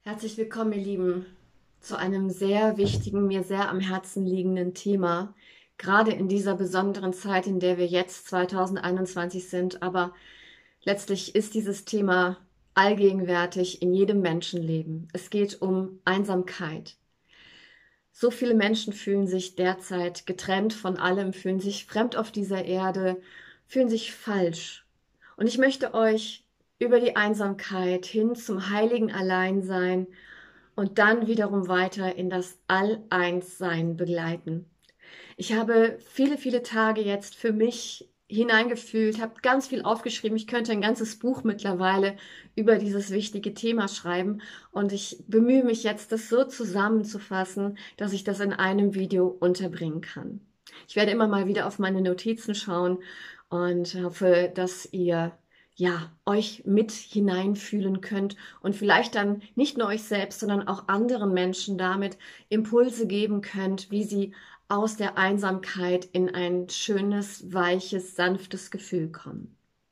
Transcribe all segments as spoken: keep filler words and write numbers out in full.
Herzlich willkommen, ihr Lieben, zu einem sehr wichtigen, mir sehr am Herzen liegenden Thema. Gerade in dieser besonderen Zeit, in der wir jetzt zweitausendeinundzwanzig sind. Aber letztlich ist dieses Thema allgegenwärtig in jedem Menschenleben. Es geht um Einsamkeit. So viele Menschen fühlen sich derzeit getrennt von allem, fühlen sich fremd auf dieser Erde, fühlen sich falsch. Und ich möchte euch über die Einsamkeit hin zum heiligen Alleinsein und dann wiederum weiter in das All-Eins-Sein begleiten. Ich habe viele, viele Tage jetzt für mich hineingefühlt, habe ganz viel aufgeschrieben. Ich könnte ein ganzes Buch mittlerweile über dieses wichtige Thema schreiben und ich bemühe mich jetzt, das so zusammenzufassen, dass ich das in einem Video unterbringen kann. Ich werde immer mal wieder auf meine Notizen schauen und hoffe, dass ihr ja, euch mit hineinfühlen könnt und vielleicht dann nicht nur euch selbst, sondern auch anderen Menschen damit Impulse geben könnt, wie sie aus der Einsamkeit in ein schönes, weiches, sanftes Gefühl kommen.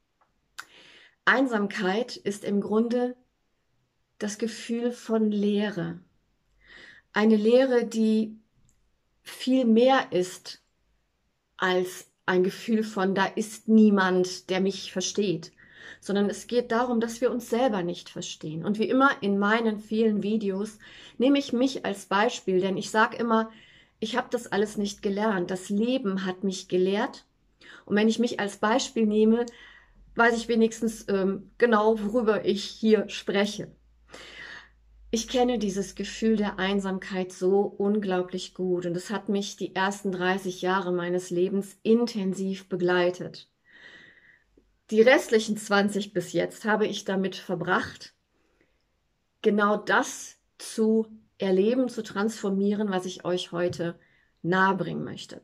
Einsamkeit ist im Grunde das Gefühl von Leere. Eine Leere, die viel mehr ist als ein Gefühl von, da ist niemand, der mich versteht, sondern es geht darum, dass wir uns selber nicht verstehen. Und wie immer in meinen vielen Videos nehme ich mich als Beispiel, denn ich sage immer, ich habe das alles nicht gelernt. Das Leben hat mich gelehrt. Und wenn ich mich als Beispiel nehme, weiß ich wenigstens ähm, genau, worüber ich hier spreche. Ich kenne dieses Gefühl der Einsamkeit so unglaublich gut und es hat mich die ersten dreißig Jahre meines Lebens intensiv begleitet. Die restlichen zwanzig bis jetzt habe ich damit verbracht, genau das zu erleben, zu transformieren, was ich euch heute nahebringen möchte.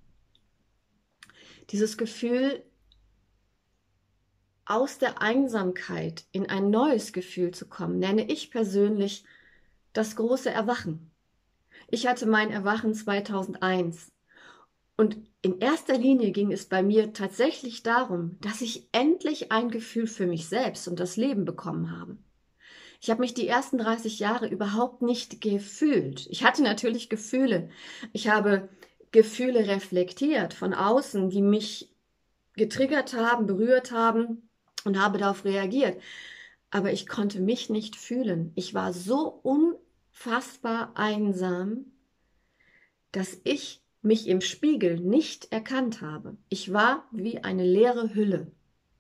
Dieses Gefühl, aus der Einsamkeit in ein neues Gefühl zu kommen, nenne ich persönlich das große Erwachen. Ich hatte mein Erwachen zweitausendeins und in erster Linie ging es bei mir tatsächlich darum, dass ich endlich ein Gefühl für mich selbst und das Leben bekommen habe. Ich habe mich die ersten dreißig Jahre überhaupt nicht gefühlt. Ich hatte natürlich Gefühle. Ich habe Gefühle reflektiert von außen, die mich getriggert haben, berührt haben und habe darauf reagiert. Aber ich konnte mich nicht fühlen. Ich war so unfassbar einsam, dass ich mich im Spiegel nicht erkannt habe. Ich war wie eine leere Hülle.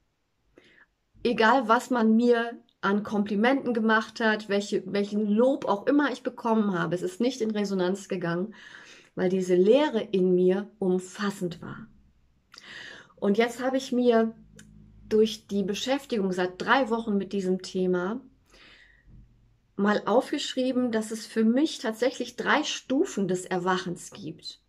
Egal, was man mir an Komplimenten gemacht hat, welche, welchen Lob auch immer ich bekommen habe, es ist nicht in Resonanz gegangen, weil diese Leere in mir umfassend war. Und jetzt habe ich mir durch die Beschäftigung seit drei Wochen mit diesem Thema mal aufgeschrieben, dass es für mich tatsächlich drei Stufen des Erwachens gibt,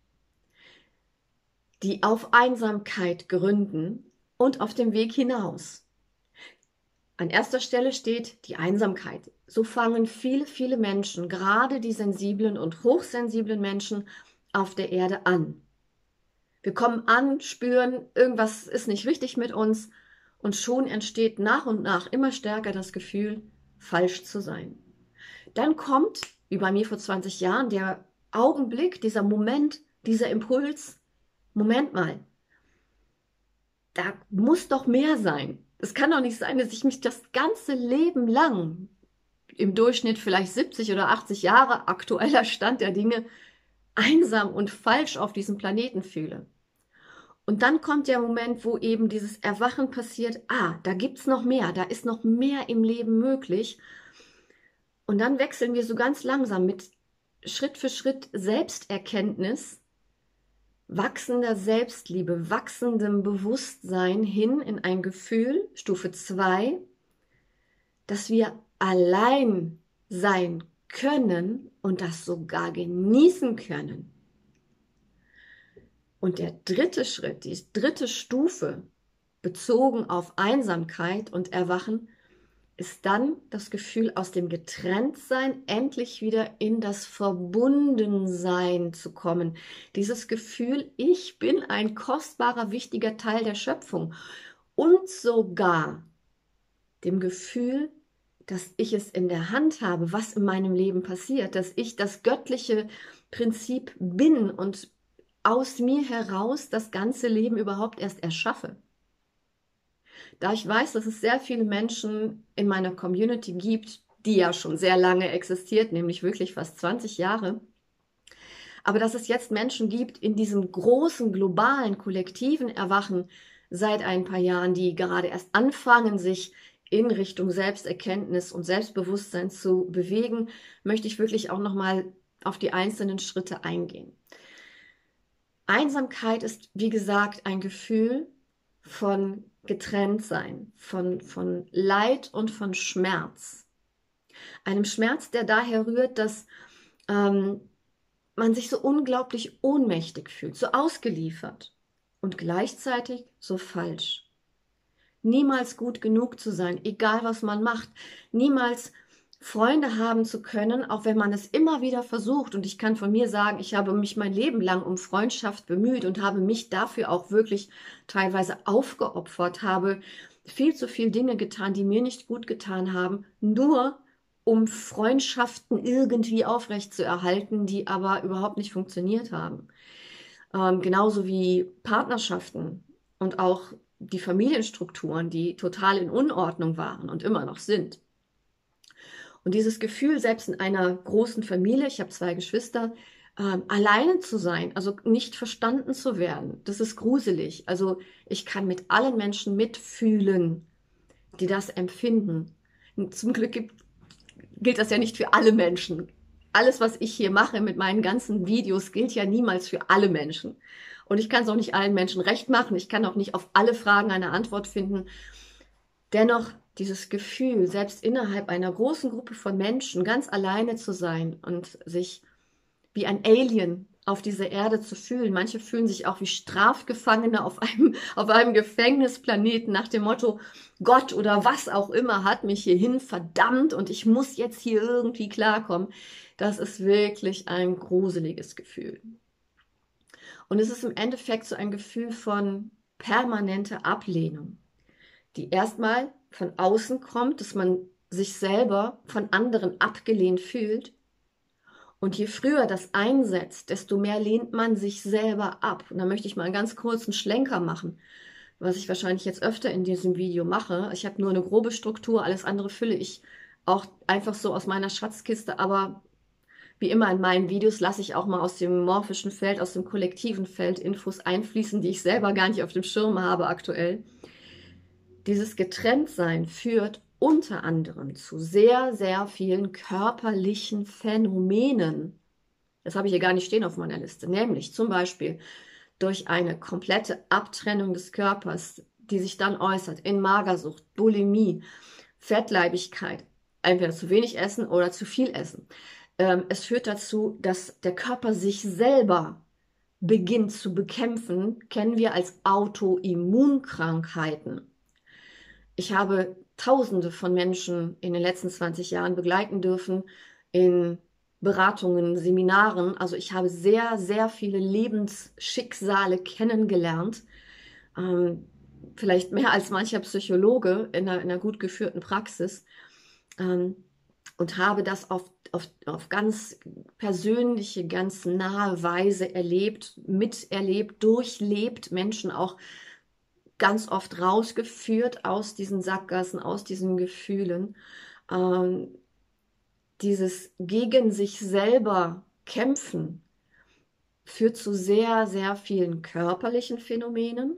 die auf Einsamkeit gründen und auf dem Weg hinaus. An erster Stelle steht die Einsamkeit. So fangen viele, viele Menschen, gerade die sensiblen und hochsensiblen Menschen auf der Erde an. Wir kommen an, spüren, irgendwas ist nicht richtig mit uns und schon entsteht nach und nach immer stärker das Gefühl, falsch zu sein. Dann kommt, wie bei mir vor zwanzig Jahren, der Augenblick, dieser Moment, dieser Impuls, Moment mal, da muss doch mehr sein. Es kann doch nicht sein, dass ich mich das ganze Leben lang, im Durchschnitt vielleicht siebzig oder achtzig Jahre, aktueller Stand der Dinge, einsam und falsch auf diesem Planeten fühle. Und dann kommt der Moment, wo eben dieses Erwachen passiert, ah, da gibt's noch mehr, da ist noch mehr im Leben möglich. Und dann wechseln wir so ganz langsam mit Schritt für Schritt Selbsterkenntnis, wachsender Selbstliebe, wachsendem Bewusstsein hin in ein Gefühl, Stufe zwei, dass wir allein sein können und das sogar genießen können. Und der dritte Schritt, die dritte Stufe, bezogen auf Einsamkeit und Erwachen, ist dann das Gefühl, aus dem Getrenntsein endlich wieder in das Verbundensein zu kommen. Dieses Gefühl, ich bin ein kostbarer, wichtiger Teil der Schöpfung. Und sogar dem Gefühl, dass ich es in der Hand habe, was in meinem Leben passiert, dass ich das göttliche Prinzip bin und aus mir heraus das ganze Leben überhaupt erst erschaffe. Da ich weiß, dass es sehr viele Menschen in meiner Community gibt, die ja schon sehr lange existiert, nämlich wirklich fast zwanzig Jahre, aber dass es jetzt Menschen gibt in diesem großen, globalen, kollektiven Erwachen seit ein paar Jahren, die gerade erst anfangen, sich in Richtung Selbsterkenntnis und Selbstbewusstsein zu bewegen, möchte ich wirklich auch nochmal auf die einzelnen Schritte eingehen. Einsamkeit ist, wie gesagt, ein Gefühl von Getrenntsein, von, von Leid und von Schmerz. Einem Schmerz, der daher rührt, dass ähm, man sich so unglaublich ohnmächtig fühlt, so ausgeliefert und gleichzeitig so falsch. Niemals gut genug zu sein, egal was man macht, niemals Freunde haben zu können, auch wenn man es immer wieder versucht. Und ich kann von mir sagen, ich habe mich mein Leben lang um Freundschaft bemüht und habe mich dafür auch wirklich teilweise aufgeopfert, habe viel zu viele Dinge getan, die mir nicht gut getan haben, nur um Freundschaften irgendwie aufrecht zu erhalten, die aber überhaupt nicht funktioniert haben. Ähm, genauso wie Partnerschaften und auch die Familienstrukturen, die total in Unordnung waren und immer noch sind. Und dieses Gefühl, selbst in einer großen Familie, ich habe zwei Geschwister, ähm, alleine zu sein, also nicht verstanden zu werden, das ist gruselig. Also ich kann mit allen Menschen mitfühlen, die das empfinden. Und zum Glück gibt, gilt das ja nicht für alle Menschen. Alles, was ich hier mache mit meinen ganzen Videos, gilt ja niemals für alle Menschen. Und ich kann es auch nicht allen Menschen recht machen. Ich kann auch nicht auf alle Fragen eine Antwort finden. Dennoch dieses Gefühl, selbst innerhalb einer großen Gruppe von Menschen ganz alleine zu sein und sich wie ein Alien auf dieser Erde zu fühlen. Manche fühlen sich auch wie Strafgefangene auf einem, auf einem Gefängnisplaneten nach dem Motto, Gott oder was auch immer hat mich hierhin verdammt und ich muss jetzt hier irgendwie klarkommen. Das ist wirklich ein gruseliges Gefühl. Und es ist im Endeffekt so ein Gefühl von permanenter Ablehnung, die erstmal von außen kommt, dass man sich selber von anderen abgelehnt fühlt. Und je früher das einsetzt, desto mehr lehnt man sich selber ab. Und da möchte ich mal einen ganz kurzen Schlenker machen, was ich wahrscheinlich jetzt öfter in diesem Video mache. Ich habe nur eine grobe Struktur, alles andere fülle ich auch einfach so aus meiner Schatzkiste. Aber wie immer in meinen Videos lasse ich auch mal aus dem morphischen Feld, aus dem kollektiven Feld Infos einfließen, die ich selber gar nicht auf dem Schirm habe aktuell. Dieses Getrenntsein führt unter anderem zu sehr, sehr vielen körperlichen Phänomenen. Das habe ich hier gar nicht stehen auf meiner Liste. Nämlich zum Beispiel durch eine komplette Abtrennung des Körpers, die sich dann äußert in Magersucht, Bulimie, Fettleibigkeit, entweder zu wenig essen oder zu viel essen. Ähm, es führt dazu, dass der Körper sich selber beginnt zu bekämpfen, kennen wir als Autoimmunkrankheiten. Ich habe Tausende von Menschen in den letzten zwanzig Jahren begleiten dürfen in Beratungen, Seminaren. Also ich habe sehr, sehr viele Lebensschicksale kennengelernt. Ähm, vielleicht mehr als mancher Psychologe in einer, in einer gut geführten Praxis. Ähm, und habe das auf, auf, auf ganz persönliche, ganz nahe Weise erlebt, miterlebt, durchlebt, Menschen auch ganz oft rausgeführt aus diesen Sackgassen, aus diesen Gefühlen. Ähm, dieses gegen sich selber kämpfen führt zu sehr, sehr vielen körperlichen Phänomenen,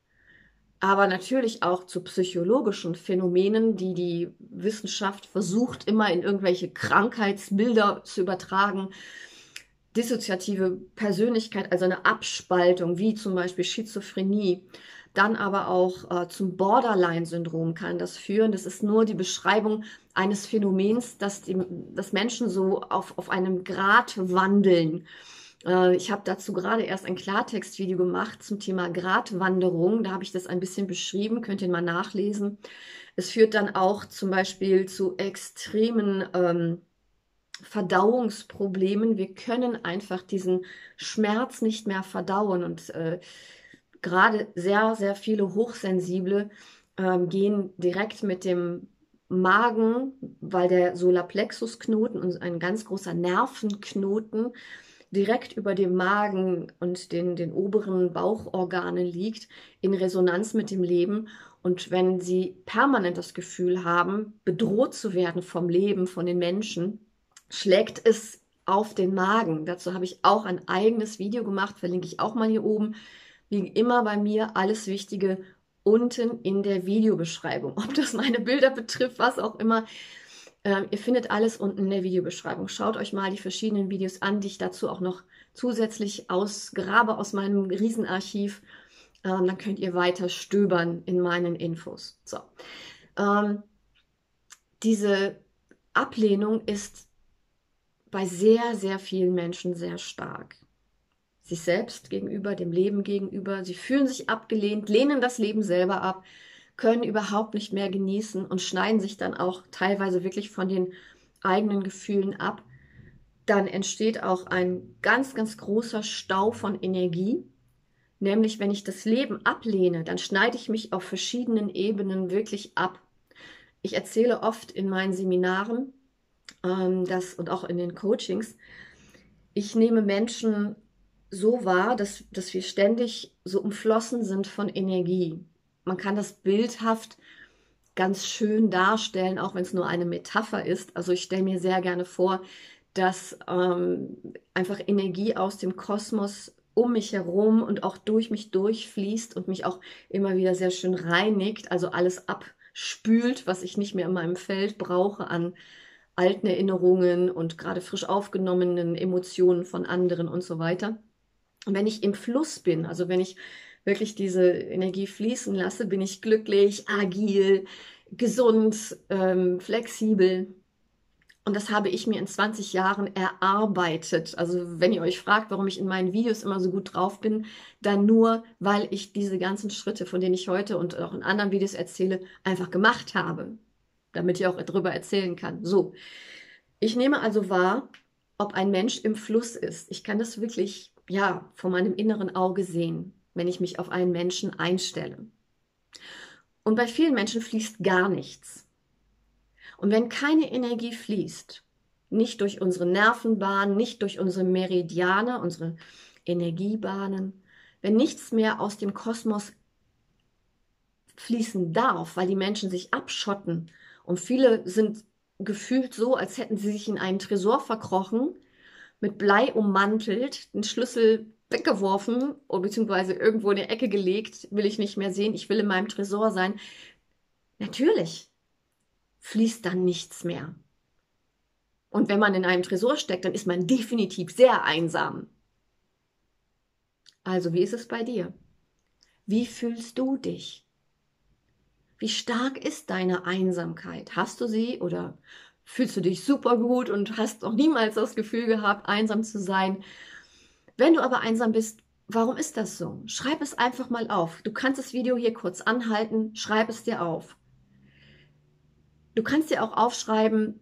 aber natürlich auch zu psychologischen Phänomenen, die die Wissenschaft versucht, immer in irgendwelche Krankheitsbilder zu übertragen. Dissoziative Persönlichkeit, also eine Abspaltung, wie zum Beispiel Schizophrenie, dann aber auch äh, zum Borderline-Syndrom kann das führen. Das ist nur die Beschreibung eines Phänomens, dass, die, dass Menschen so auf, auf einem Grat wandeln. Äh, ich habe dazu gerade erst ein Klartextvideo gemacht zum Thema Gratwanderung. Da habe ich das ein bisschen beschrieben, könnt ihr mal nachlesen. Es führt dann auch zum Beispiel zu extremen ähm, Verdauungsproblemen. Wir können einfach diesen Schmerz nicht mehr verdauen und äh, gerade sehr, sehr viele Hochsensible ähm, gehen direkt mit dem Magen, weil der Solarplexusknoten und ein ganz großer Nervenknoten direkt über dem Magen und den, den oberen Bauchorganen liegt, in Resonanz mit dem Leben. Und wenn Sie permanent das Gefühl haben, bedroht zu werden vom Leben, von den Menschen, schlägt es auf den Magen. Dazu habe ich auch ein eigenes Video gemacht, verlinke ich auch mal hier oben. Wie immer bei mir alles Wichtige unten in der Videobeschreibung. Ob das meine Bilder betrifft, was auch immer. Ähm, ihr findet alles unten in der Videobeschreibung. Schaut euch mal die verschiedenen Videos an, die ich dazu auch noch zusätzlich ausgrabe aus meinem Riesenarchiv. Ähm, dann könnt ihr weiter stöbern in meinen Infos. So. Ähm, diese Ablehnung ist bei sehr, sehr vielen Menschen sehr stark. Sich selbst gegenüber, dem Leben gegenüber. Sie fühlen sich abgelehnt, lehnen das Leben selber ab, können überhaupt nicht mehr genießen und schneiden sich dann auch teilweise wirklich von den eigenen Gefühlen ab. Dann entsteht auch ein ganz, ganz großer Stau von Energie. Nämlich, wenn ich das Leben ablehne, dann schneide ich mich auf verschiedenen Ebenen wirklich ab. Ich erzähle oft in meinen Seminaren ähm, das, und auch in den Coachings, ich nehme Menschen so wahr, dass, dass wir ständig so umflossen sind von Energie. Man kann das bildhaft ganz schön darstellen, auch wenn es nur eine Metapher ist. Also ich stelle mir sehr gerne vor, dass ähm, einfach Energie aus dem Kosmos um mich herum und auch durch mich durchfließt und mich auch immer wieder sehr schön reinigt, also alles abspült, was ich nicht mehr in meinem Feld brauche an alten Erinnerungen und gerade frisch aufgenommenen Emotionen von anderen und so weiter. Und wenn ich im Fluss bin, also wenn ich wirklich diese Energie fließen lasse, bin ich glücklich, agil, gesund, ähm, flexibel. Und das habe ich mir in zwanzig Jahren erarbeitet. Also wenn ihr euch fragt, warum ich in meinen Videos immer so gut drauf bin, dann nur, weil ich diese ganzen Schritte, von denen ich heute und auch in anderen Videos erzähle, einfach gemacht habe, damit ich auch darüber erzählen kann. So, ich nehme also wahr, ob ein Mensch im Fluss ist. Ich kann das wirklich, ja, von meinem inneren Auge sehen, wenn ich mich auf einen Menschen einstelle. Und bei vielen Menschen fließt gar nichts. Und wenn keine Energie fließt, nicht durch unsere Nervenbahnen, nicht durch unsere Meridiane, unsere Energiebahnen, wenn nichts mehr aus dem Kosmos fließen darf, weil die Menschen sich abschotten und viele sind gefühlt so, als hätten sie sich in einen Tresor verkrochen, mit Blei ummantelt, den Schlüssel weggeworfen oder beziehungsweise irgendwo in die Ecke gelegt, will ich nicht mehr sehen, ich will in meinem Tresor sein. Natürlich fließt dann nichts mehr. Und wenn man in einem Tresor steckt, dann ist man definitiv sehr einsam. Also, wie ist es bei dir? Wie fühlst du dich? Wie stark ist deine Einsamkeit? Hast du sie oder fühlst du dich super gut und hast noch niemals das Gefühl gehabt, einsam zu sein? Wenn du aber einsam bist, warum ist das so? Schreib es einfach mal auf. Du kannst das Video hier kurz anhalten, schreib es dir auf. Du kannst dir auch aufschreiben,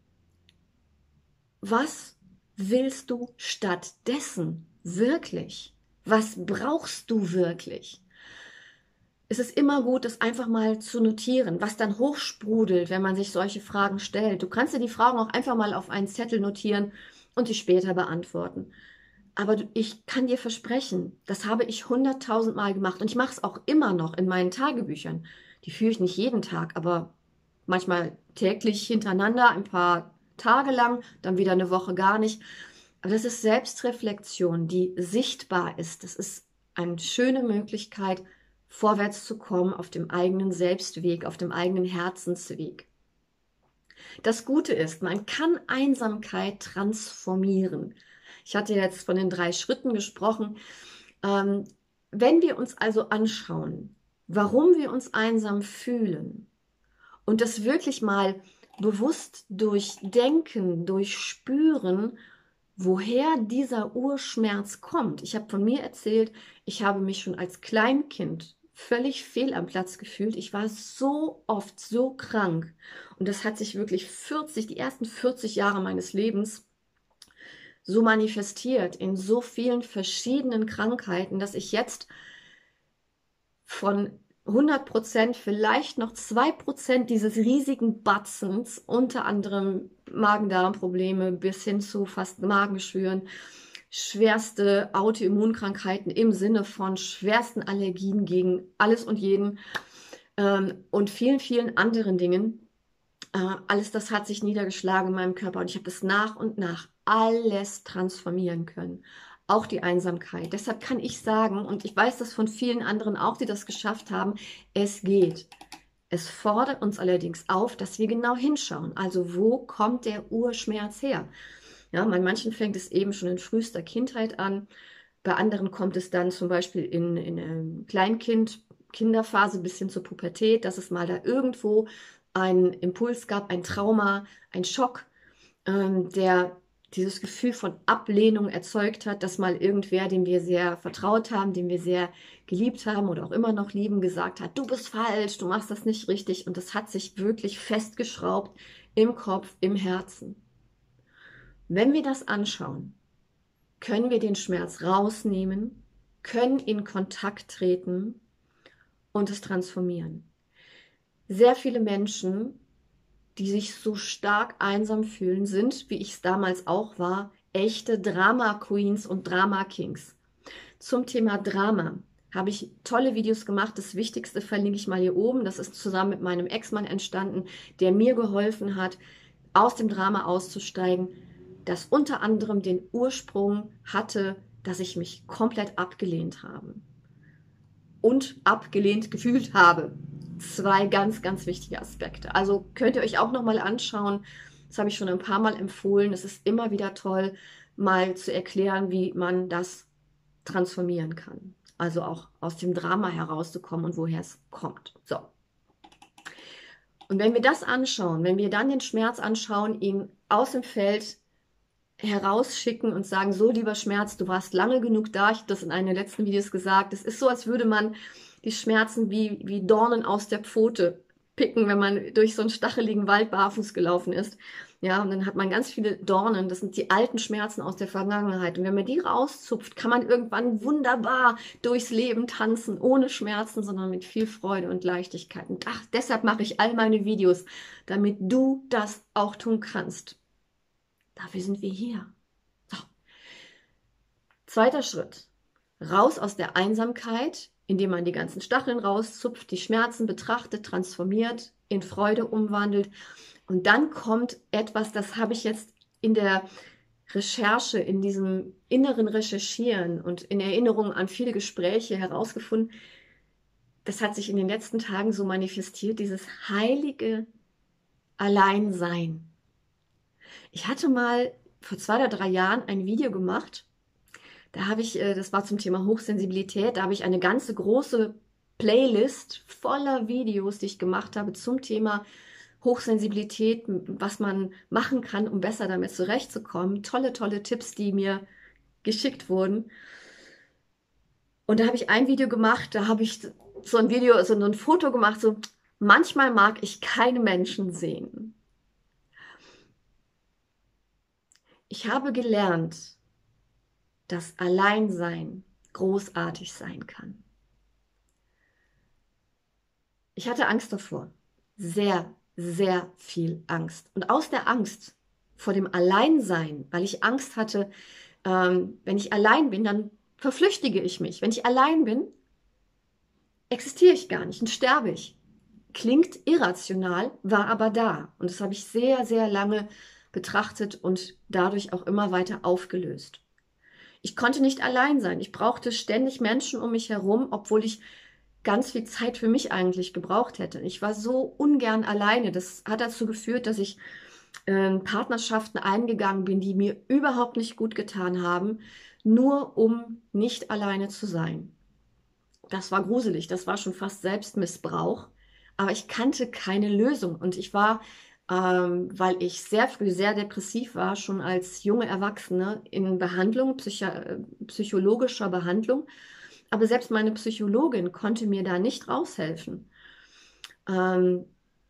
was willst du stattdessen wirklich? Was brauchst du wirklich? Es ist immer gut, das einfach mal zu notieren, was dann hochsprudelt, wenn man sich solche Fragen stellt. Du kannst dir die Fragen auch einfach mal auf einen Zettel notieren und die später beantworten. Aber ich kann dir versprechen, das habe ich hunderttausend Mal gemacht und ich mache es auch immer noch in meinen Tagebüchern. Die führe ich nicht jeden Tag, aber manchmal täglich hintereinander, ein paar Tage lang, dann wieder eine Woche gar nicht. Aber das ist Selbstreflexion, die sichtbar ist. Das ist eine schöne Möglichkeit, vorwärts zu kommen auf dem eigenen Selbstweg, auf dem eigenen Herzensweg. Das Gute ist, man kann Einsamkeit transformieren. Ich hatte jetzt von den drei Schritten gesprochen. Ähm, wenn wir uns also anschauen, warum wir uns einsam fühlen und das wirklich mal bewusst durchdenken, durchspüren, woher dieser Urschmerz kommt. Ich habe von mir erzählt, ich habe mich schon als Kleinkind völlig fehl am Platz gefühlt. Ich war so oft so krank und das hat sich wirklich vierzig, die ersten vierzig Jahre meines Lebens so manifestiert in so vielen verschiedenen Krankheiten, dass ich jetzt von hundert Prozent, vielleicht noch zwei Prozent dieses riesigen Batzens, unter anderem Magen-Darm-Probleme bis hin zu fast Magengeschwüren, schwerste Autoimmunkrankheiten im Sinne von schwersten Allergien gegen alles und jeden ähm, und vielen, vielen anderen Dingen. Äh, alles das hat sich niedergeschlagen in meinem Körper und ich habe das nach und nach alles transformieren können. Auch die Einsamkeit. Deshalb kann ich sagen, und ich weiß das von vielen anderen auch, die das geschafft haben, es geht. Es fordert uns allerdings auf, dass wir genau hinschauen. Also wo kommt der Urschmerz her? Ja, bei manchen fängt es eben schon in frühester Kindheit an. Bei anderen kommt es dann zum Beispiel in, in einem Kleinkind, Kinderphase bis hin zur Pubertät, dass es mal da irgendwo einen Impuls gab, ein Trauma, ein Schock, ähm, der dieses Gefühl von Ablehnung erzeugt hat, dass mal irgendwer, dem wir sehr vertraut haben, den wir sehr geliebt haben oder auch immer noch lieben, gesagt hat, du bist falsch, du machst das nicht richtig. Und das hat sich wirklich festgeschraubt im Kopf, im Herzen. Wenn wir das anschauen, können wir den Schmerz rausnehmen, können in Kontakt treten und es transformieren. Sehr viele Menschen, die sich so stark einsam fühlen, sind, wie ich es damals auch war, echte Drama-Queens und Drama-Kings. Zum Thema Drama habe ich tolle Videos gemacht. Das Wichtigste verlinke ich mal hier oben. Das ist zusammen mit meinem Ex-Mann entstanden, der mir geholfen hat, aus dem Drama auszusteigen, das unter anderem den Ursprung hatte, dass ich mich komplett abgelehnt habe und abgelehnt gefühlt habe. Zwei ganz, ganz wichtige Aspekte. Also könnt ihr euch auch nochmal anschauen. Das habe ich schon ein paar Mal empfohlen. Es ist immer wieder toll, mal zu erklären, wie man das transformieren kann. Also auch aus dem Drama herauszukommen und woher es kommt. So. Und wenn wir das anschauen, wenn wir dann den Schmerz anschauen, ihn aus dem Feld herausschicken und sagen, so lieber Schmerz, du warst lange genug da. Ich habe das in einem der letzten Videos gesagt. Es ist so, als würde man die Schmerzen wie, wie Dornen aus der Pfote picken, wenn man durch so einen stacheligen Wald barfuß gelaufen ist. Ja, und dann hat man ganz viele Dornen. Das sind die alten Schmerzen aus der Vergangenheit. Und wenn man die rauszupft, kann man irgendwann wunderbar durchs Leben tanzen, ohne Schmerzen, sondern mit viel Freude und Leichtigkeit. Und ach, deshalb mache ich all meine Videos, damit du das auch tun kannst. Dafür sind wir hier. So. Zweiter Schritt. Raus aus der Einsamkeit, indem man die ganzen Stacheln rauszupft, die Schmerzen betrachtet, transformiert, in Freude umwandelt. Und dann kommt etwas, das habe ich jetzt in der Recherche, in diesem inneren Recherchieren und in Erinnerung an viele Gespräche herausgefunden. Das hat sich in den letzten Tagen so manifestiert, dieses heilige Alleinsein. Ich hatte mal vor zwei oder drei Jahren ein Video gemacht, da habe ich, das war zum Thema Hochsensibilität, da habe ich eine ganze große Playlist voller Videos, die ich gemacht habe zum Thema Hochsensibilität, was man machen kann, um besser damit zurechtzukommen. Tolle, tolle Tipps, die mir geschickt wurden. Und da habe ich ein Video gemacht, da habe ich so ein Video, so ein Foto gemacht, so manchmal mag ich keine Menschen sehen. Ich habe gelernt, dass Alleinsein großartig sein kann. Ich hatte Angst davor. Sehr, sehr viel Angst. Und aus der Angst vor dem Alleinsein, weil ich Angst hatte, ähm, wenn ich allein bin, dann verflüchtige ich mich. Wenn ich allein bin, existiere ich gar nicht und sterbe ich. Klingt irrational, war aber da. Und das habe ich sehr, sehr lange betrachtet und dadurch auch immer weiter aufgelöst. Ich konnte nicht allein sein. Ich brauchte ständig Menschen um mich herum, obwohl ich ganz viel Zeit für mich eigentlich gebraucht hätte. Ich war so ungern alleine. Das hat dazu geführt, dass ich äh, Partnerschaften eingegangen bin, die mir überhaupt nicht gut getan haben, nur um nicht alleine zu sein. Das war gruselig. Das war schon fast Selbstmissbrauch. Aber ich kannte keine Lösung. Und ich war, ähm, weil ich sehr früh sehr depressiv war, schon als junge Erwachsene in Behandlung, psycho psychologischer Behandlung. Aber selbst meine Psychologin konnte mir da nicht raushelfen. Ähm,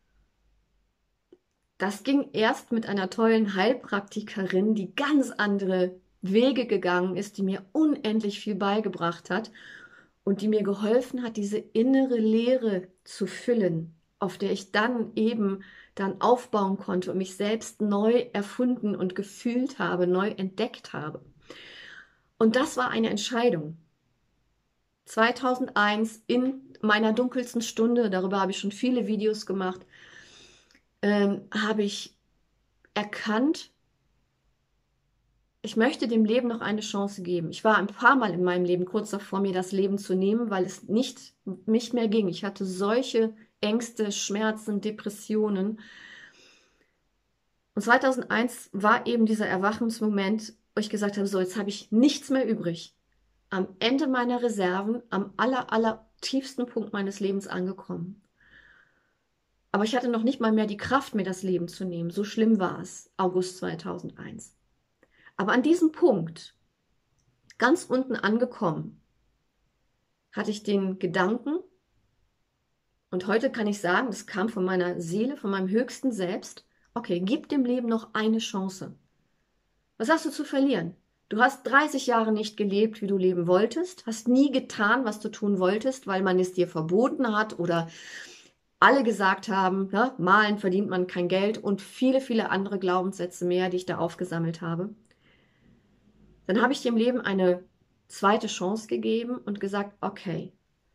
das ging erst mit einer tollen Heilpraktikerin, die ganz andere Wege gegangen ist, die mir unendlich viel beigebracht hat. und die mir geholfen hat, diese innere Leere zu füllen, auf der ich dann eben dann aufbauen konnte und mich selbst neu erfunden und gefühlt habe, neu entdeckt habe. Und das war eine Entscheidung. zweitausendeins in meiner dunkelsten Stunde, darüber habe ich schon viele Videos gemacht, ähm, habe ich erkannt, ich möchte dem Leben noch eine Chance geben. Ich war ein paar Mal in meinem Leben kurz davor, mir das Leben zu nehmen, weil es nicht, nicht mehr ging. Ich hatte solche Ängste, Schmerzen, Depressionen. Und zweitausendeins war eben dieser Erwachungsmoment, wo ich gesagt habe, so, jetzt habe ich nichts mehr übrig. Am Ende meiner Reserven, am aller, aller tiefsten Punkt meines Lebens angekommen. Aber ich hatte noch nicht mal mehr die Kraft, mir das Leben zu nehmen. So schlimm war es, August zweitausendeins. Aber an diesem Punkt, ganz unten angekommen, hatte ich den Gedanken, und heute kann ich sagen, das kam von meiner Seele, von meinem höchsten Selbst, okay, gib dem Leben noch eine Chance. Was hast du zu verlieren? Du hast dreißig Jahre nicht gelebt, wie du leben wolltest, hast nie getan, was du tun wolltest, weil man es dir verboten hat oder alle gesagt haben, ja, malen verdient man kein Geld und viele, viele andere Glaubenssätze mehr, die ich da aufgesammelt habe. Dann habe ich dem Leben eine zweite Chance gegeben und gesagt, okay,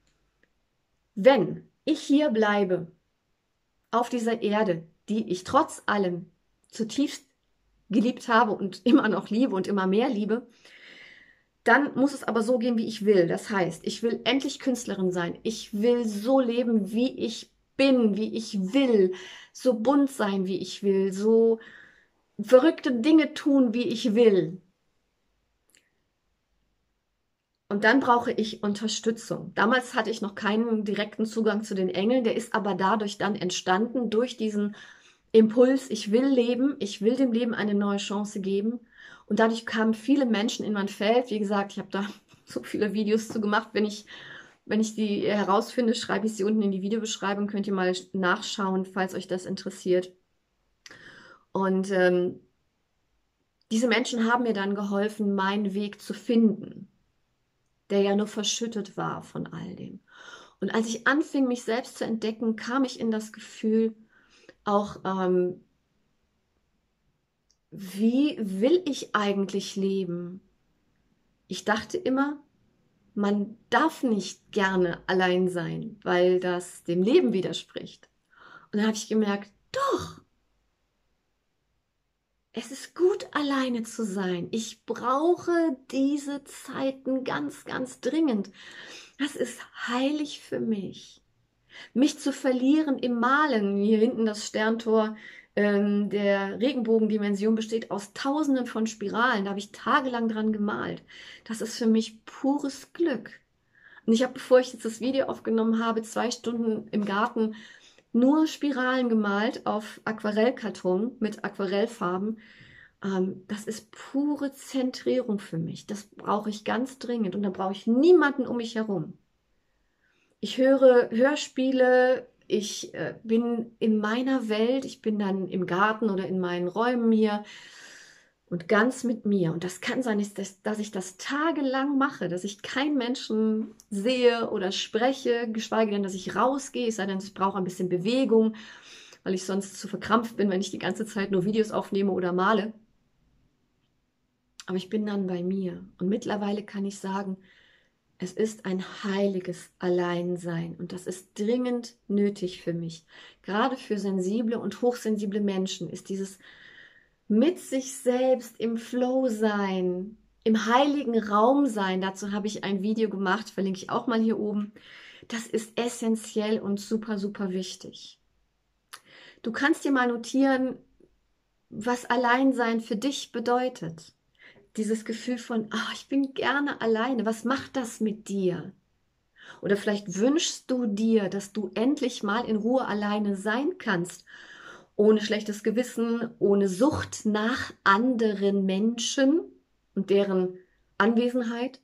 wenn ich hier bleibe, auf dieser Erde, die ich trotz allem zutiefst geliebt habe und immer noch liebe und immer mehr liebe, dann muss es aber so gehen, wie ich will. Das heißt, ich will endlich Künstlerin sein. Ich will so leben, wie ich bin, wie ich will. So bunt sein, wie ich will. So verrückte Dinge tun, wie ich will. Und dann brauche ich Unterstützung. Damals hatte ich noch keinen direkten Zugang zu den Engeln. Der ist aber dadurch dann entstanden, durch diesen Impuls, ich will leben, ich will dem Leben eine neue Chance geben. Und dadurch kamen viele Menschen in mein Feld. Wie gesagt, ich habe da so viele Videos zu gemacht. Wenn ich, wenn ich die herausfinde, schreibe ich sie unten in die Videobeschreibung. Könnt ihr mal nachschauen, falls euch das interessiert. Und ähm, diese Menschen haben mir dann geholfen, meinen Weg zu finden, der ja nur verschüttet war von all dem. Und als ich anfing, mich selbst zu entdecken, kam ich in das Gefühl, auch ähm, wie will ich eigentlich leben? Ich dachte immer, man darf nicht gerne allein sein, weil das dem Leben widerspricht. Und dann habe ich gemerkt, doch, es ist gut, alleine zu sein. Ich brauche diese Zeiten ganz, ganz dringend. Das ist heilig für mich. Mich zu verlieren im Malen. Hier hinten das Sterntor ähm, der Regenbogendimension besteht aus Tausenden von Spiralen. Da habe ich tagelang dran gemalt. Das ist für mich pures Glück. Und ich habe, bevor ich jetzt das Video aufgenommen habe, zwei Stunden im Garten nur Spiralen gemalt auf Aquarellkarton mit Aquarellfarben. Ähm, das ist pure Zentrierung für mich. Das brauche ich ganz dringend. Und da brauche ich niemanden um mich herum. Ich höre Hörspiele, ich äh, bin in meiner Welt, ich bin dann im Garten oder in meinen Räumen hier und ganz mit mir. Und das kann sein, dass, dass ich das tagelang mache, dass ich keinen Menschen sehe oder spreche, geschweige denn, dass ich rausgehe, es sei denn, ich brauche ein bisschen Bewegung, weil ich sonst zu verkrampft bin, wenn ich die ganze Zeit nur Videos aufnehme oder male. Aber ich bin dann bei mir. Und mittlerweile kann ich sagen, es ist ein heiliges Alleinsein und das ist dringend nötig für mich. Gerade für sensible und hochsensible Menschen ist dieses mit sich selbst im Flow sein, im heiligen Raum sein. Dazu habe ich ein Video gemacht, verlinke ich auch mal hier oben. Das ist essentiell und super, super wichtig. Du kannst dir mal notieren, was Alleinsein für dich bedeutet. Dieses Gefühl von, oh, ich bin gerne alleine. Was macht das mit dir? Oder vielleicht wünschst du dir, dass du endlich mal in Ruhe alleine sein kannst. Ohne schlechtes Gewissen, ohne Sucht nach anderen Menschen und deren Anwesenheit.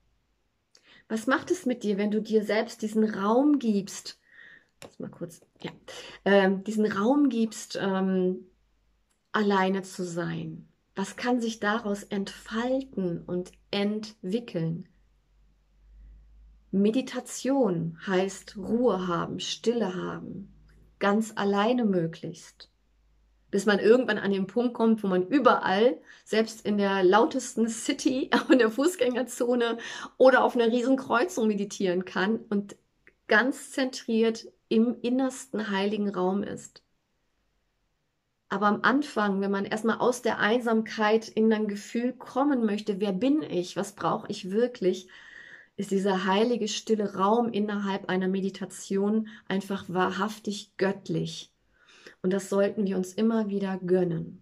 Was macht es mit dir, wenn du dir selbst diesen Raum gibst? Jetzt mal kurz, ja, ähm, diesen Raum gibst, ähm, alleine zu sein? Was kann sich daraus entfalten und entwickeln? Meditation heißt Ruhe haben, Stille haben, ganz alleine möglichst. Bis man irgendwann an den Punkt kommt, wo man überall, selbst in der lautesten City, auch in der Fußgängerzone oder auf einer riesen Kreuzung meditieren kann und ganz zentriert im innersten heiligen Raum ist. Aber am Anfang, wenn man erstmal aus der Einsamkeit in ein Gefühl kommen möchte, wer bin ich, was brauche ich wirklich, ist dieser heilige, stille Raum innerhalb einer Meditation einfach wahrhaftig göttlich. Und das sollten wir uns immer wieder gönnen.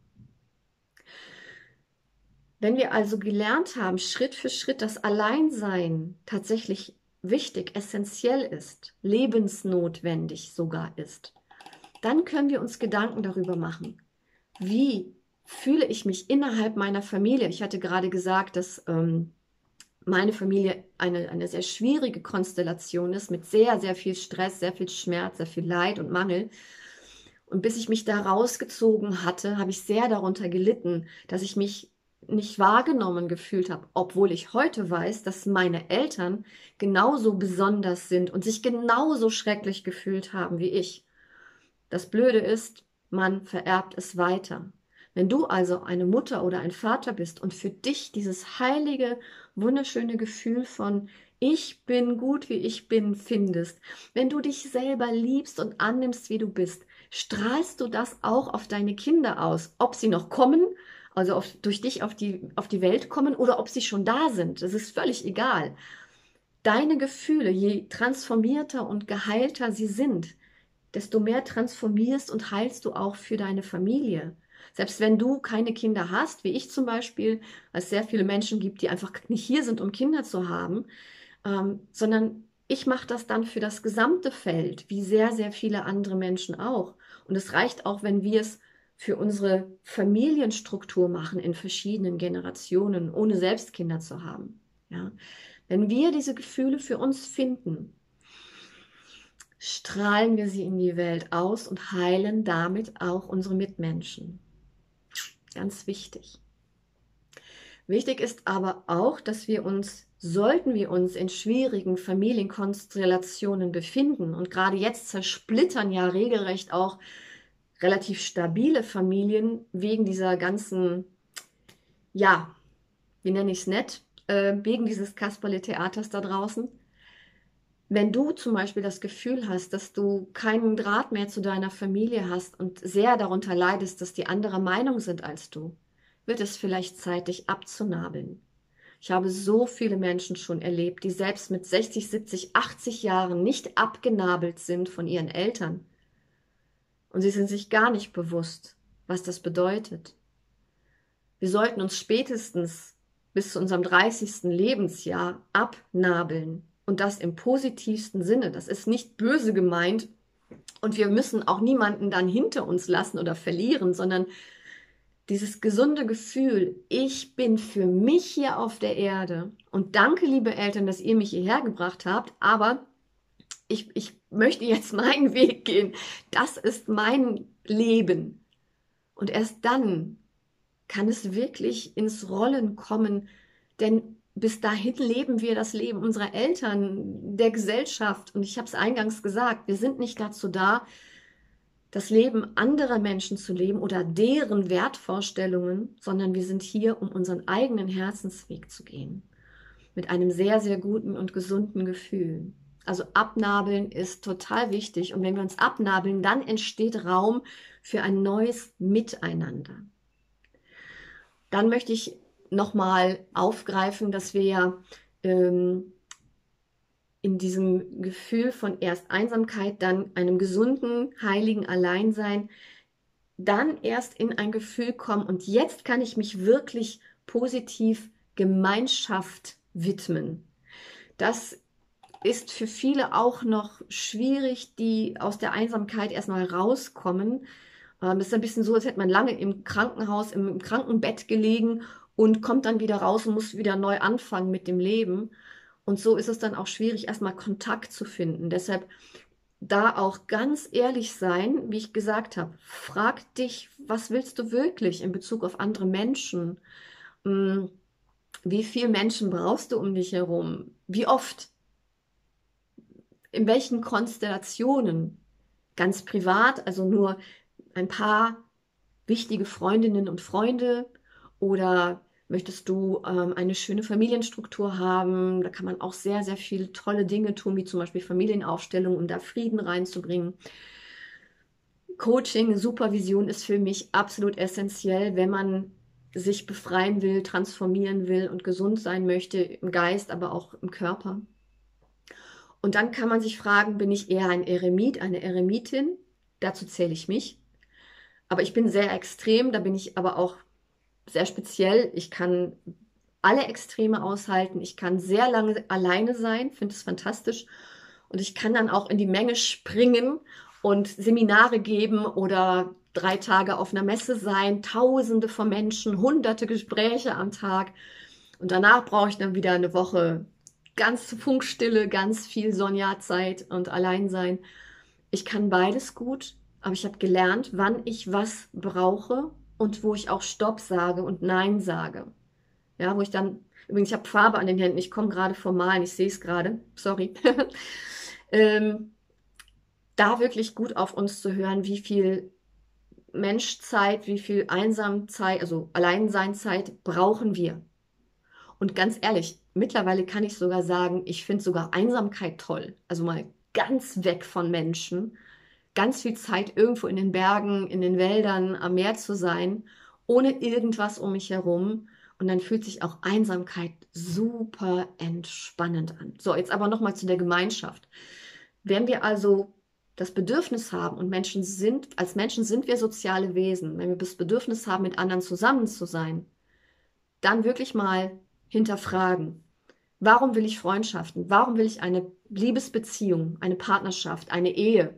Wenn wir also gelernt haben, Schritt für Schritt, dass Alleinsein tatsächlich wichtig, essentiell ist, lebensnotwendig sogar ist, dann können wir uns Gedanken darüber machen, wie fühle ich mich innerhalb meiner Familie. Ich hatte gerade gesagt, dass ähm, meine Familie eine, eine sehr schwierige Konstellation ist, mit sehr, sehr viel Stress, sehr viel Schmerz, sehr viel Leid und Mangel. Und bis ich mich da rausgezogen hatte, habe ich sehr darunter gelitten, dass ich mich nicht wahrgenommen gefühlt habe, obwohl ich heute weiß, dass meine Eltern genauso besonders sind und sich genauso schrecklich gefühlt haben wie ich. Das Blöde ist, man vererbt es weiter. Wenn du also eine Mutter oder ein Vater bist und für dich dieses heilige, wunderschöne Gefühl von ich bin gut, wie ich bin, findest, wenn du dich selber liebst und annimmst, wie du bist, strahlst du das auch auf deine Kinder aus, ob sie noch kommen, also auf, durch dich auf die, auf die Welt kommen oder ob sie schon da sind. Das ist völlig egal. Deine Gefühle, je transformierter und geheilter sie sind, desto mehr transformierst und heilst du auch für deine Familie. Selbst wenn du keine Kinder hast, wie ich zum Beispiel, weil es sehr viele Menschen gibt, die einfach nicht hier sind, um Kinder zu haben, ähm, sondern ich mache das dann für das gesamte Feld, wie sehr, sehr viele andere Menschen auch. Und es reicht auch, wenn wir es für unsere Familienstruktur machen in verschiedenen Generationen, ohne selbst Kinder zu haben. Ja? Wenn wir diese Gefühle für uns finden, strahlen wir sie in die Welt aus und heilen damit auch unsere Mitmenschen. Ganz wichtig. Wichtig ist aber auch, dass wir uns, sollten wir uns in schwierigen Familienkonstellationen befinden, und gerade jetzt zersplittern ja regelrecht auch relativ stabile Familien wegen dieser ganzen, ja, wie nenne ich es nett, äh, wegen dieses Kasperle-Theaters da draußen. Wenn du zum Beispiel das Gefühl hast, dass du keinen Draht mehr zu deiner Familie hast und sehr darunter leidest, dass die anderer Meinung sind als du, wird es vielleicht Zeit, dich abzunabeln. Ich habe so viele Menschen schon erlebt, die selbst mit sechzig, siebzig, achtzig Jahren nicht abgenabelt sind von ihren Eltern. Und sie sind sich gar nicht bewusst, was das bedeutet. Wir sollten uns spätestens bis zu unserem dreißigsten Lebensjahr abnabeln. Und das im positivsten Sinne. Das ist nicht böse gemeint. Und wir müssen auch niemanden dann hinter uns lassen oder verlieren, sondern dieses gesunde Gefühl, ich bin für mich hier auf der Erde. Und danke, liebe Eltern, dass ihr mich hierher gebracht habt. Aber ich, ich möchte jetzt meinen Weg gehen. Das ist mein Leben. Und erst dann kann es wirklich ins Rollen kommen, denn bis dahin leben wir das Leben unserer Eltern, der Gesellschaft. Und ich habe es eingangs gesagt, wir sind nicht dazu da, das Leben anderer Menschen zu leben oder deren Wertvorstellungen, sondern wir sind hier, um unseren eigenen Herzensweg zu gehen. Mit einem sehr, sehr guten und gesunden Gefühl. Also abnabeln ist total wichtig. Und wenn wir uns abnabeln, dann entsteht Raum für ein neues Miteinander. Dann möchte ich nochmal aufgreifen, dass wir ja ähm, in diesem Gefühl von erst Einsamkeit, dann einem gesunden, heiligen Alleinsein, dann erst in ein Gefühl kommen und jetzt kann ich mich wirklich positiv Gemeinschaft widmen. Das ist für viele auch noch schwierig, die aus der Einsamkeit erstmal rauskommen. Ähm, das ist ein bisschen so, als hätte man lange im Krankenhaus, im, im Krankenbett gelegen und kommt dann wieder raus und muss wieder neu anfangen mit dem Leben. Und so ist es dann auch schwierig, erstmal Kontakt zu finden. Deshalb da auch ganz ehrlich sein, wie ich gesagt habe. Frag dich, was willst du wirklich in Bezug auf andere Menschen? Wie viele Menschen brauchst du um dich herum? Wie oft? in welchen Konstellationen, ganz privat, also nur ein paar wichtige Freundinnen und Freunde, oder möchtest du ähm, eine schöne Familienstruktur haben? Da kann man auch sehr, sehr viele tolle Dinge tun, wie zum Beispiel Familienaufstellung, um da Frieden reinzubringen. Coaching, Supervision ist für mich absolut essentiell, wenn man sich befreien will, transformieren will und gesund sein möchte, im Geist, aber auch im Körper. Und dann kann man sich fragen, bin ich eher ein Eremit, eine Eremitin? Dazu zähle ich mich. Aber ich bin sehr extrem, da bin ich aber auch sehr speziell. Ich kann alle Extreme aushalten. Ich kann sehr lange alleine sein, finde es fantastisch. Und ich kann dann auch in die Menge springen und Seminare geben oder drei Tage auf einer Messe sein, Tausende von Menschen, hunderte Gespräche am Tag. Und danach brauche ich dann wieder eine Woche ganz Funkstille, ganz viel Sonja-Zeit und Alleinsein. Ich kann beides gut, aber ich habe gelernt, wann ich was brauche und wo ich auch Stopp sage und Nein sage. Ja, wo ich dann, übrigens, ich habe Farbe an den Händen, ich komme gerade vom Malen, ich sehe es gerade, sorry. ähm, da wirklich gut auf uns zu hören, wie viel Menschzeit, wie viel Einsamzeit, also Alleinseinzeit brauchen wir. Und ganz ehrlich, mittlerweile kann ich sogar sagen, ich finde sogar Einsamkeit toll. Also mal ganz weg von Menschen, ganz viel Zeit irgendwo in den Bergen, in den Wäldern, am Meer zu sein, ohne irgendwas um mich herum. Und dann fühlt sich auch Einsamkeit super entspannend an. So, jetzt aber nochmal zu der Gemeinschaft. Wenn wir also das Bedürfnis haben, und Menschen sind, als Menschen sind wir soziale Wesen, wenn wir das Bedürfnis haben, mit anderen zusammen zu sein, dann wirklich mal hinterfragen. Warum will ich Freundschaften? Warum will ich eine Liebesbeziehung, eine Partnerschaft, eine Ehe?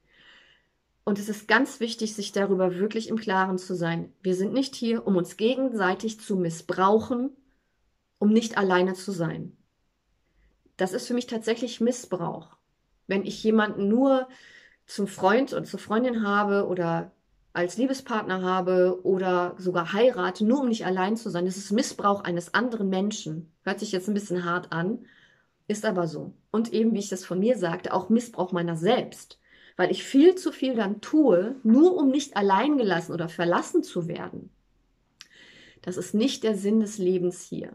Und es ist ganz wichtig, sich darüber wirklich im Klaren zu sein. Wir sind nicht hier, um uns gegenseitig zu missbrauchen, um nicht alleine zu sein. Das ist für mich tatsächlich Missbrauch. Wenn ich jemanden nur zum Freund oder zur Freundin habe oder als Liebespartner habe oder sogar heirate, nur um nicht allein zu sein, das ist Missbrauch eines anderen Menschen. Hört sich jetzt ein bisschen hart an, ist aber so. Und eben, wie ich das von mir sagte, auch Missbrauch meiner selbst. Weil ich viel zu viel dann tue, nur um nicht allein gelassen oder verlassen zu werden. Das ist nicht der Sinn des Lebens hier.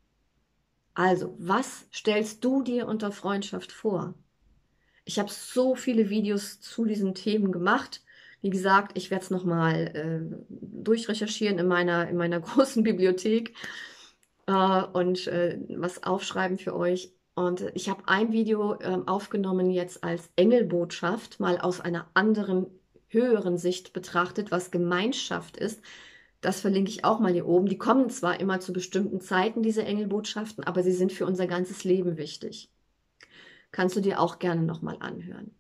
Also, was stellst du dir unter Freundschaft vor? Ich habe so viele Videos zu diesen Themen gemacht. Wie gesagt, ich werde es nochmal äh, durchrecherchieren in meiner, in meiner großen Bibliothek äh, und äh, was aufschreiben für euch. Und ich habe ein Video äh, aufgenommen jetzt als Engelbotschaft, mal aus einer anderen, höheren Sicht betrachtet, was Gemeinschaft ist. Das verlinke ich auch mal hier oben. Die kommen zwar immer zu bestimmten Zeiten, diese Engelbotschaften, aber sie sind für unser ganzes Leben wichtig. Kannst du dir auch gerne nochmal anhören.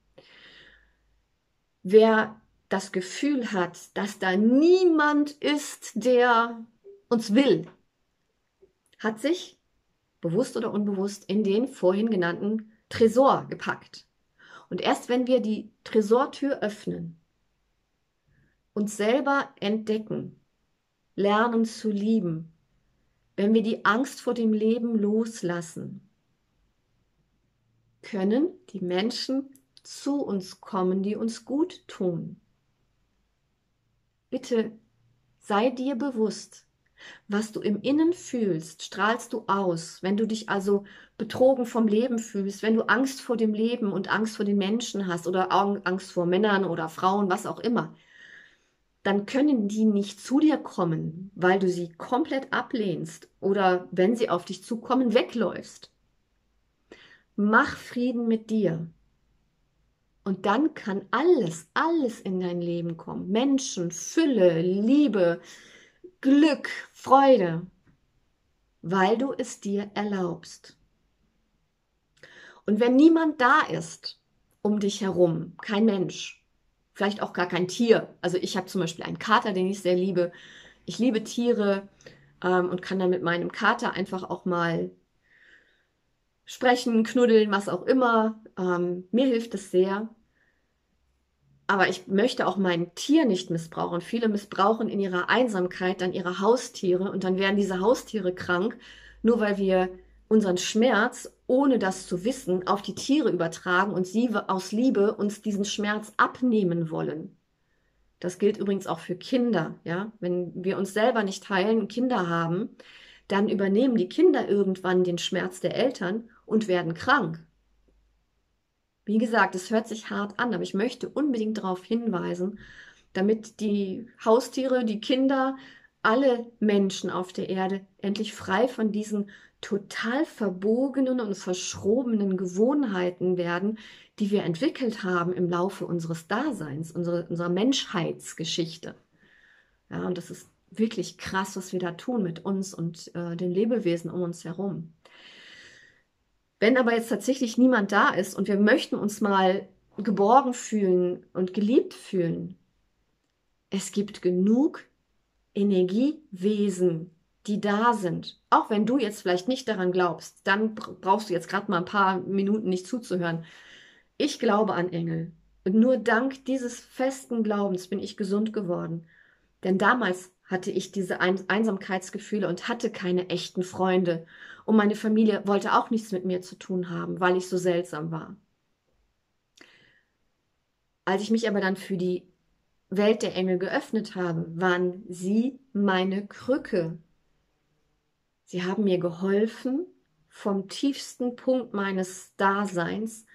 Wer das Gefühl hat, dass da niemand ist, der uns will, hat sich, bewusst oder unbewusst, in den vorhin genannten Tresor gepackt. Und erst wenn wir die Tresortür öffnen, uns selber entdecken, lernen zu lieben, wenn wir die Angst vor dem Leben loslassen, können die Menschen zu uns kommen, die uns gut tun. Bitte sei dir bewusst, was du im Innen fühlst, strahlst du aus. Wenn du dich also betrogen vom Leben fühlst, wenn du Angst vor dem Leben und Angst vor den Menschen hast oder Angst vor Männern oder Frauen, was auch immer, dann können die nicht zu dir kommen, weil du sie komplett ablehnst oder wenn sie auf dich zukommen, wegläufst. Mach Frieden mit dir. Und dann kann alles, alles in dein Leben kommen. Menschen, Fülle, Liebe, Glück, Freude, weil du es dir erlaubst. Und wenn niemand da ist um dich herum, kein Mensch, vielleicht auch gar kein Tier. Also ich habe zum Beispiel einen Kater, den ich sehr liebe. Ich liebe Tiere ähm, und kann dann mit meinem Kater einfach auch mal sprechen, knuddeln, was auch immer. Ähm, mir hilft es sehr. Aber ich möchte auch mein Tier nicht missbrauchen. Viele missbrauchen in ihrer Einsamkeit dann ihre Haustiere und dann werden diese Haustiere krank, nur weil wir unseren Schmerz, ohne das zu wissen, auf die Tiere übertragen und sie aus Liebe uns diesen Schmerz abnehmen wollen. Das gilt übrigens auch für Kinder, ja. Wenn wir uns selber nicht heilen und Kinder haben, dann übernehmen die Kinder irgendwann den Schmerz der Eltern und werden krank. Wie gesagt, es hört sich hart an, aber ich möchte unbedingt darauf hinweisen, damit die Haustiere, die Kinder, alle Menschen auf der Erde endlich frei von diesen total verbogenen und verschrobenen Gewohnheiten werden, die wir entwickelt haben im Laufe unseres Daseins, unserer, unserer Menschheitsgeschichte. Ja, und das ist wirklich krass, was wir da tun mit uns und äh, den Lebewesen um uns herum. Wenn aber jetzt tatsächlich niemand da ist und wir möchten uns mal geborgen fühlen und geliebt fühlen, es gibt genug Energiewesen, die da sind. Auch wenn du jetzt vielleicht nicht daran glaubst, dann brauchst du jetzt gerade mal ein paar Minuten nicht zuzuhören. Ich glaube an Engel. Und nur dank dieses festen Glaubens bin ich gesund geworden. Denn damals hatte ich diese Einsamkeitsgefühle und hatte keine echten Freunde. Und meine Familie wollte auch nichts mit mir zu tun haben, weil ich so seltsam war. Als ich mich aber dann für die Welt der Engel geöffnet habe, waren sie meine Krücke. Sie haben mir geholfen, vom tiefsten Punkt meines Daseins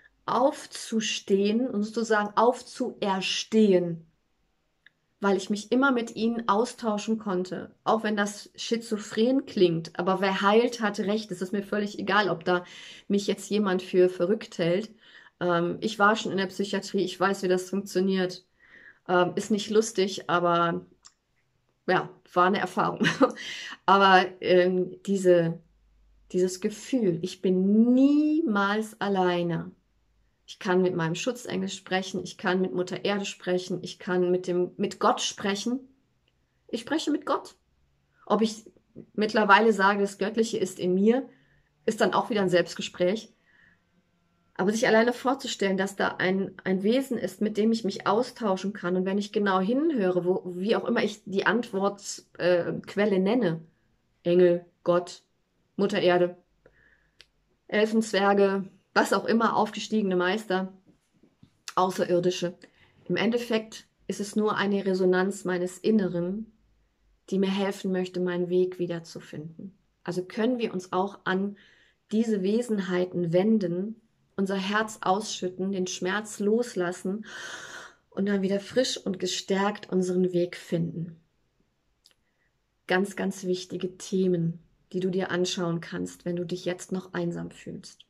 aufzustehen und sozusagen aufzuerstehen, weil ich mich immer mit ihnen austauschen konnte. Auch wenn das schizophren klingt, aber wer heilt, hat recht. Es ist mir völlig egal, ob da mich jetzt jemand für verrückt hält. Ähm, ich war schon in der Psychiatrie, ich weiß, wie das funktioniert. Ähm, ist nicht lustig, aber ja, war eine Erfahrung. Aber ähm, diese, dieses Gefühl, ich bin niemals alleine. Ich kann mit meinem Schutzengel sprechen, ich kann mit Mutter Erde sprechen, ich kann mit dem, mit Gott sprechen. Ich spreche mit Gott. Ob ich mittlerweile sage, das Göttliche ist in mir, ist dann auch wieder ein Selbstgespräch. Aber sich alleine vorzustellen, dass da ein, ein Wesen ist, mit dem ich mich austauschen kann und wenn ich genau hinhöre, wo, wie auch immer ich die Antwortquelle äh, nenne, Engel, Gott, Mutter Erde, Elfen, Zwerge, was auch immer, aufgestiegene Meister, Außerirdische. Im Endeffekt ist es nur eine Resonanz meines Inneren, die mir helfen möchte, meinen Weg wiederzufinden. Also können wir uns auch an diese Wesenheiten wenden, unser Herz ausschütten, den Schmerz loslassen und dann wieder frisch und gestärkt unseren Weg finden. Ganz, ganz wichtige Themen, die du dir anschauen kannst, wenn du dich jetzt noch einsam fühlst.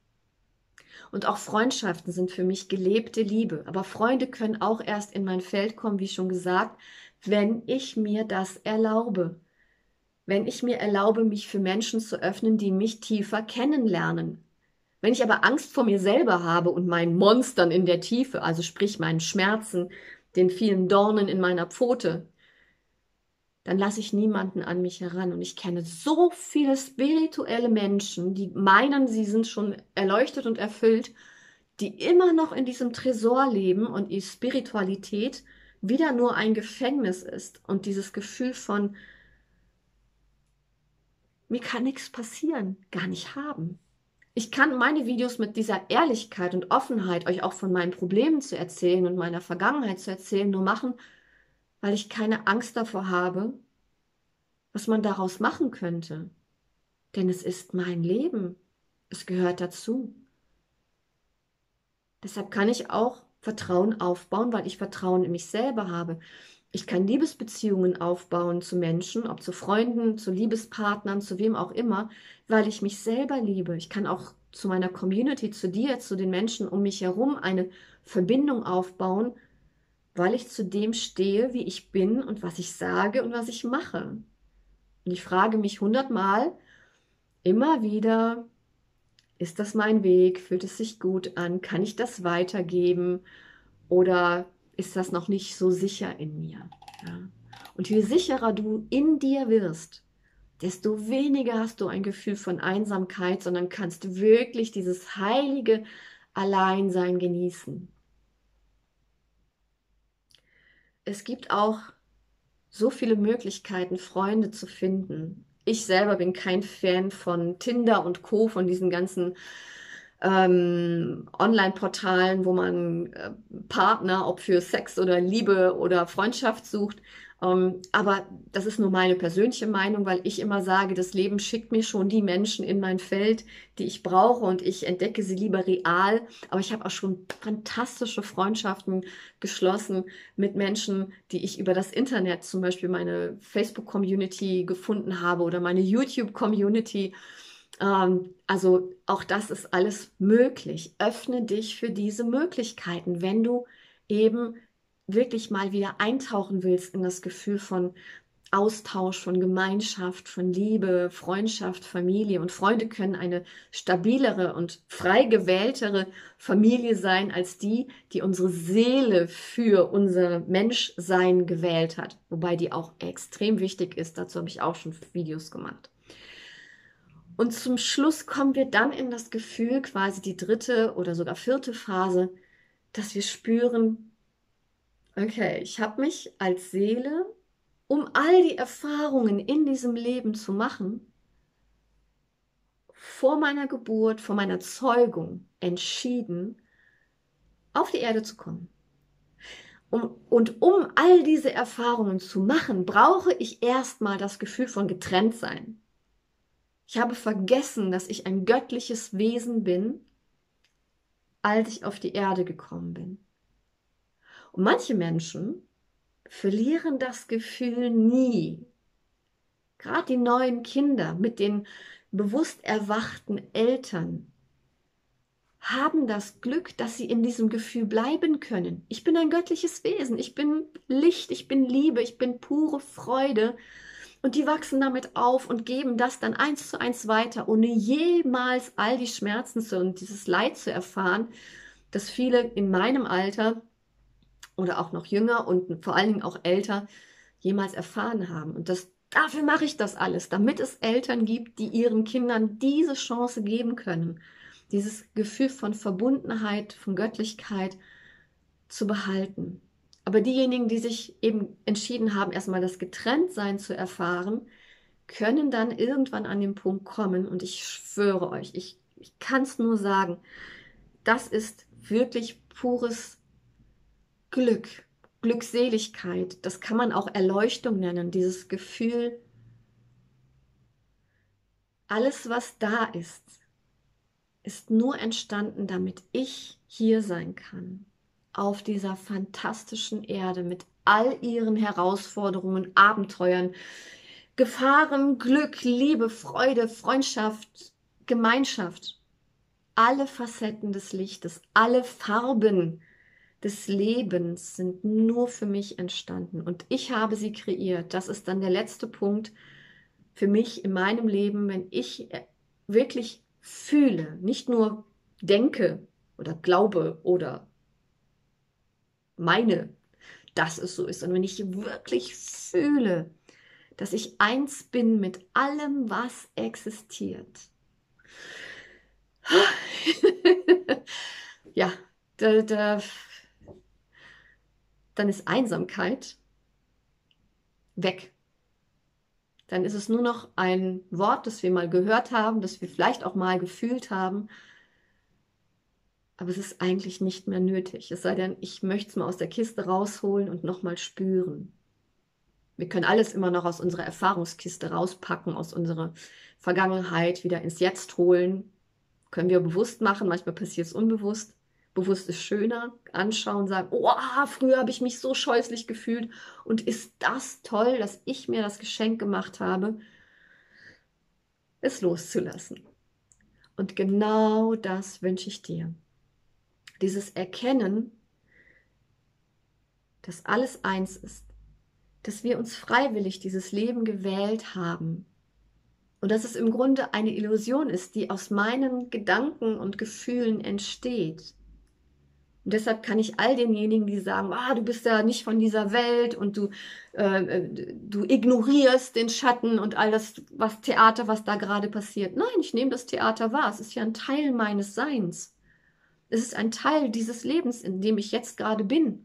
Und auch Freundschaften sind für mich gelebte Liebe. Aber Freunde können auch erst in mein Feld kommen, wie schon gesagt, wenn ich mir das erlaube. Wenn ich mir erlaube, mich für Menschen zu öffnen, die mich tiefer kennenlernen. Wenn ich aber Angst vor mir selber habe und meinen Monstern in der Tiefe, also sprich meinen Schmerzen, den vielen Dornen in meiner Pfote, dann lasse ich niemanden an mich heran. Und ich kenne so viele spirituelle Menschen, die meinen, sie sind schon erleuchtet und erfüllt, die immer noch in diesem Tresor leben und ihre Spiritualität wieder nur ein Gefängnis ist. Und dieses Gefühl von, mir kann nichts passieren, gar nicht haben. Ich kann meine Videos mit dieser Ehrlichkeit und Offenheit, euch auch von meinen Problemen zu erzählen und meiner Vergangenheit zu erzählen, nur machen, weil ich keine Angst davor habe, was man daraus machen könnte. Denn es ist mein Leben. Es gehört dazu. Deshalb kann ich auch Vertrauen aufbauen, weil ich Vertrauen in mich selber habe. Ich kann Liebesbeziehungen aufbauen zu Menschen, ob zu Freunden, zu Liebespartnern, zu wem auch immer, weil ich mich selber liebe. Ich kann auch zu meiner Community, zu dir, zu den Menschen um mich herum eine Verbindung aufbauen, weil ich zu dem stehe, wie ich bin und was ich sage und was ich mache. Und ich frage mich hundertmal immer wieder, ist das mein Weg? Fühlt es sich gut an? Kann ich das weitergeben? Oder ist das noch nicht so sicher in mir? Ja. Und je sicherer du in dir wirst, desto weniger hast du ein Gefühl von Einsamkeit, sondern kannst wirklich dieses heilige Alleinsein genießen. Es gibt auch so viele Möglichkeiten, Freunde zu finden. ich selber bin kein Fan von Tinder und Co., von diesen ganzen ähm, Online-Portalen, wo man äh, Partner, ob für Sex oder Liebe oder Freundschaft sucht. Ähm, aber das ist nur meine persönliche Meinung, weil ich immer sage, das Leben schickt mir schon die Menschen in mein Feld, die ich brauche, und ich entdecke sie lieber real. Aber ich habe auch schon fantastische Freundschaften geschlossen mit Menschen, die ich über das Internet, zum Beispiel meine Facebook-Community gefunden habe oder meine YouTube-Community. Ähm, also auch das ist alles möglich. Öffne dich für diese Möglichkeiten, wenn du eben wirklich mal wieder eintauchen willst in das Gefühl von Austausch, von Gemeinschaft, von Liebe, Freundschaft, Familie. Und Freunde können eine stabilere und frei gewähltere Familie sein als die, die unsere Seele für unser Menschsein gewählt hat. Wobei die auch extrem wichtig ist. Dazu habe ich auch schon Videos gemacht. Und zum Schluss kommen wir dann in das Gefühl, quasi die dritte oder sogar vierte Phase, dass wir spüren, okay, ich habe mich als Seele, um all die Erfahrungen in diesem Leben zu machen, vor meiner Geburt, vor meiner Zeugung entschieden, auf die Erde zu kommen. Um, und um all diese Erfahrungen zu machen, brauche ich erstmal das Gefühl von Getrenntsein. Ich habe vergessen, dass ich ein göttliches Wesen bin, als ich auf die Erde gekommen bin. Und manche Menschen verlieren das Gefühl nie. Gerade die neuen Kinder mit den bewusst erwachten Eltern haben das Glück, dass sie in diesem Gefühl bleiben können. Ich bin ein göttliches Wesen, ich bin Licht, ich bin Liebe, ich bin pure Freude. Und die wachsen damit auf und geben das dann eins zu eins weiter, ohne jemals all die Schmerzen zu, und dieses Leid zu erfahren, das viele in meinem Alter oder auch noch jünger und vor allen Dingen auch älter jemals erfahren haben. Und das, dafür mache ich das alles, damit es Eltern gibt, die ihren Kindern diese Chance geben können, dieses Gefühl von Verbundenheit, von Göttlichkeit zu behalten. Aber diejenigen, die sich eben entschieden haben, erstmal das Getrenntsein zu erfahren, können dann irgendwann an den Punkt kommen, und ich schwöre euch, ich, ich kann es nur sagen, das ist wirklich pures Glück, Glückseligkeit. Das kann man auch Erleuchtung nennen, dieses Gefühl, alles, was da ist, ist nur entstanden, damit ich hier sein kann, auf dieser fantastischen Erde mit all ihren Herausforderungen, Abenteuern, Gefahren, Glück, Liebe, Freude, Freundschaft, Gemeinschaft. Alle Facetten des Lichtes, alle Farben des Lebens sind nur für mich entstanden, und ich habe sie kreiert. Das ist dann der letzte Punkt für mich in meinem Leben, wenn ich wirklich fühle, nicht nur denke oder glaube oder meine, dass es so ist, sondern wenn ich wirklich fühle, dass ich eins bin mit allem, was existiert. Ja, da, da, dann ist Einsamkeit weg. Dann ist es nur noch ein Wort, das wir mal gehört haben, das wir vielleicht auch mal gefühlt haben, aber es ist eigentlich nicht mehr nötig. Es sei denn, ich möchte es mal aus der Kiste rausholen und nochmal spüren. Wir können alles immer noch aus unserer Erfahrungskiste rauspacken, aus unserer Vergangenheit wieder ins Jetzt holen. Können wir bewusst machen, manchmal passiert es unbewusst. Bewusst ist schöner, anschauen, sagen, oh, früher habe ich mich so scheußlich gefühlt, und ist das toll, dass ich mir das Geschenk gemacht habe, es loszulassen. Und genau das wünsche ich dir. Dieses Erkennen, dass alles eins ist, dass wir uns freiwillig dieses Leben gewählt haben und dass es im Grunde eine Illusion ist, die aus meinen Gedanken und Gefühlen entsteht. Und deshalb kann ich all denjenigen, die sagen, ah, du bist ja nicht von dieser Welt und du, äh, du ignorierst den Schatten und all das, was Theater, was da gerade passiert. Nein, ich nehme das Theater wahr. Es ist ja ein Teil meines Seins. Es ist ein Teil dieses Lebens, in dem ich jetzt gerade bin.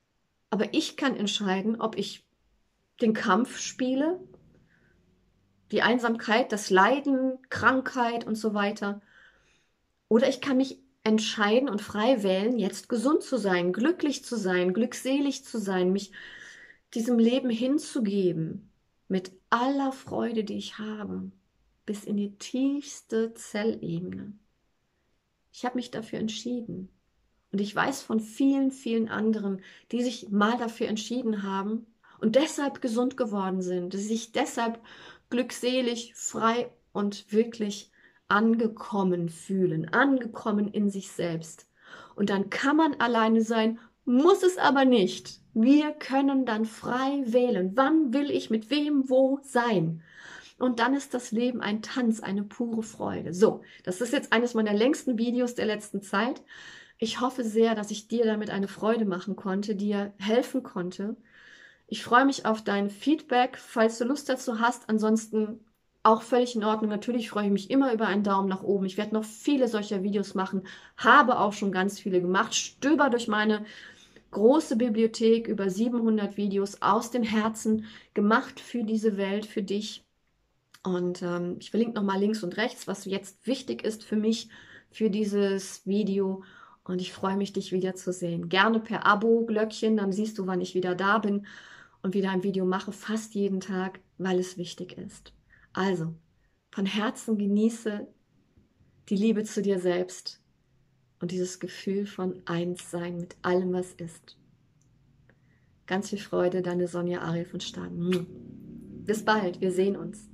Aber ich kann entscheiden, ob ich den Kampf spiele, die Einsamkeit, das Leiden, Krankheit und so weiter. Oder ich kann mich entscheiden und frei wählen, jetzt gesund zu sein, glücklich zu sein, glückselig zu sein, mich diesem Leben hinzugeben, mit aller Freude, die ich habe, bis in die tiefste Zellebene. Ich habe mich dafür entschieden. Und ich weiß von vielen, vielen anderen, die sich mal dafür entschieden haben und deshalb gesund geworden sind, die sich deshalb glückselig, frei und wirklich angekommen fühlen, angekommen in sich selbst. Und dann kann man alleine sein, muss es aber nicht. Wir können dann frei wählen. Wann will ich mit wem wo sein? Und dann ist das Leben ein Tanz, eine pure Freude. So, das ist jetzt eines meiner längsten Videos der letzten Zeit. Ich hoffe sehr, dass ich dir damit eine Freude machen konnte, dir helfen konnte. Ich freue mich auf dein Feedback, falls du Lust dazu hast. Ansonsten auch völlig in Ordnung. Natürlich freue ich mich immer über einen Daumen nach oben. Ich werde noch viele solcher Videos machen, habe auch schon ganz viele gemacht. Stöber durch meine große Bibliothek, über siebenhundert Videos aus dem Herzen, gemacht für diese Welt, für dich. Und ähm, ich verlinke nochmal links und rechts, was jetzt wichtig ist für mich, für dieses Video. Und ich freue mich, dich wiederzusehen. Gerne per Abo, Glöckchen, dann siehst du, wann ich wieder da bin und wieder ein Video mache, fast jeden Tag, weil es wichtig ist. Also, von Herzen genieße die Liebe zu dir selbst und dieses Gefühl von Einssein mit allem, was ist. Ganz viel Freude, deine Sonja Ariel von Staden. Bis bald, wir sehen uns.